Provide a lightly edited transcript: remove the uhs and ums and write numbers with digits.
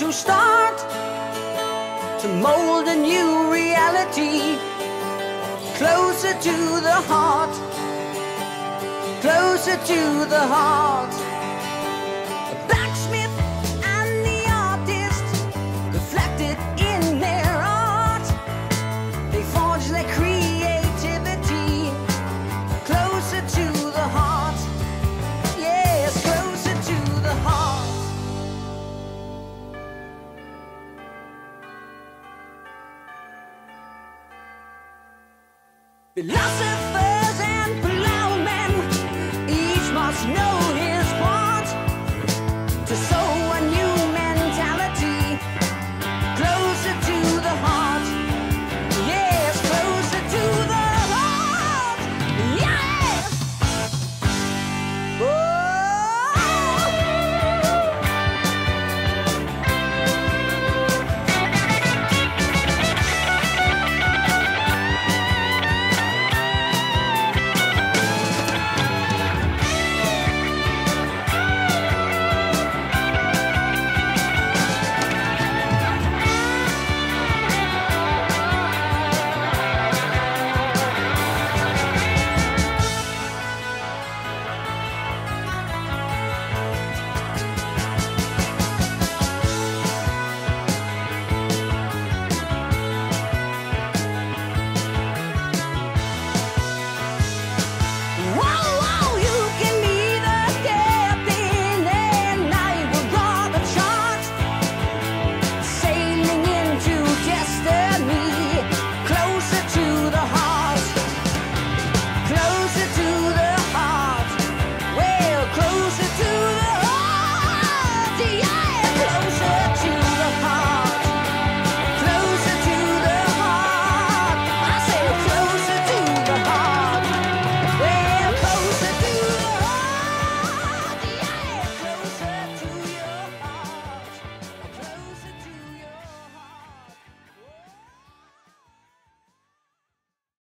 to start to mold a new reality, closer to the heart, closer to the heart. The blacksmith and the artist reflected in their art. They forged their creativity closer to the heart. Yes, closer to the heart. Philosophy